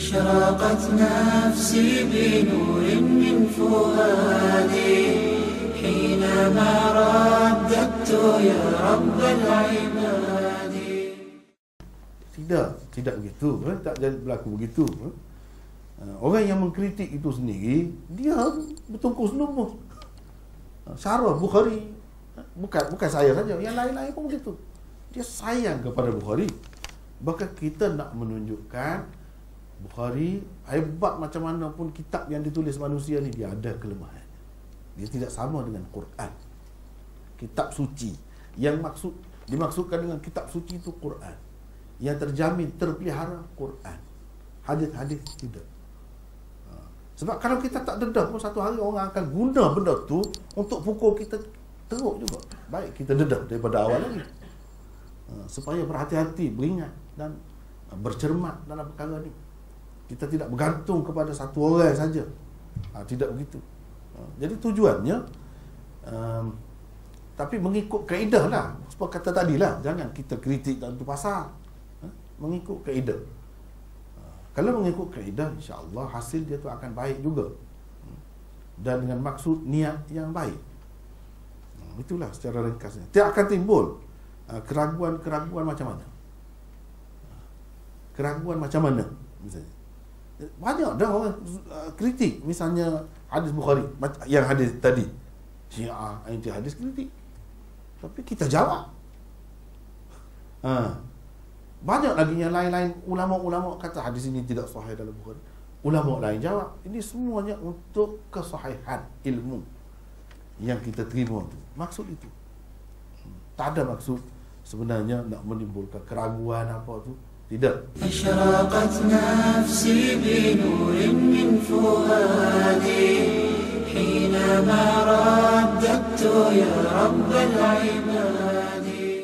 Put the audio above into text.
أشرقت نفسي بنور من فؤادي حينما رددت يا رب العباد. Tidak begitu, tak jadi berlaku begitu. Orang yang mengkritik itu sendiri, dia bertungkus lumus. Syarah Bukhari, bukan saya saja, yang lain-lain pun begitu. Dia sayang kepada Bukhari. Bahkan kita nak menunjukkan Bukhari hebat macam mana pun kitab yang ditulis manusia ni, dia ada kelemahan. Dia tidak sama dengan Quran, kitab suci. Yang dimaksudkan dengan kitab suci itu Quran, yang terjamin, terpelihara Quran. Hadis-hadis tidak. Sebab kalau kita tak dedah pun, satu hari orang akan guna benda tu untuk pukul kita teruk juga. Baik kita dedah daripada awal lagi. Supaya berhati-hati, beringat dan bercermat dalam perkara ni. Kita tidak bergantung kepada satu orang saja. Tidak begitu. Jadi tujuannya, tapi mengikut kaedah lah. Sebab kata tadilah, jangan kita kritik dalam tu pasal. Mengikut kaedah. Kalau mengikut kaedah, insya-Allah hasil dia tu akan baik juga. Dan dengan maksud niat yang baik. Itulah secara ringkasnya. Tidak akan timbul keraguan-keraguan macam mana. Keraguan macam mana misalnya. Banyak dah orang kritik misalnya hadis Bukhari, yang hadis tadi. Syiah anti hadis kritik. Tapi kita jawab. Banyak lagi yang lain-lain, ulama-ulama kata hadis ini tidak sahih dalam Bukhari. Ulama lain jawab. Ini semuanya untuk kesahihan ilmu yang kita terima tu. Maksud itu. Tak ada maksud sebenarnya nak menimbulkan keraguan apa tu. Tidak. أشرقت نفسي بنور من فؤادي حينما رددت يا رب العباد.